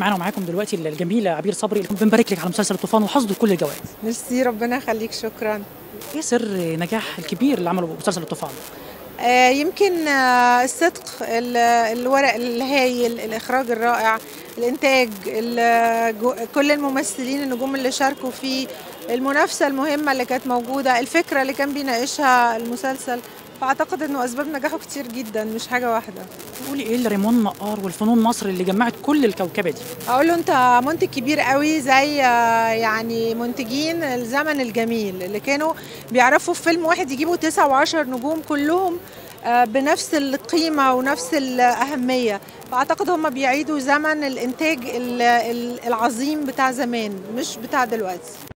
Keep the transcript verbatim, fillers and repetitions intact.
معانا ومعاكم دلوقتي الجميله عبير صبري، بنبارك لك على مسلسل الطوفان وحصده كل الجوائز. ميرسي، ربنا يخليك، شكرا. ايه سر نجاح الكبير اللي عمله مسلسل الطوفان؟ آه يمكن آه الصدق، الورق الهايل، الاخراج الرائع، الانتاج، كل الممثلين النجوم اللي شاركوا فيه، المنافسه المهمه اللي كانت موجوده، الفكره اللي كان بيناقشها المسلسل. فاعتقد انه اسباب نجاحه كتير جدا، مش حاجه واحده. قولي ايه لريمون نقار والفنون مصر اللي جمعت كل الكوكبه دي؟ اقول له انت منتج كبير قوي، زي يعني منتجين الزمن الجميل اللي كانوا بيعرفوا في فيلم واحد يجيبوا تسعة وعشر نجوم كلهم بنفس القيمه ونفس الاهميه. فاعتقد هم بيعيدوا زمن الانتاج العظيم بتاع زمان، مش بتاع دلوقتي.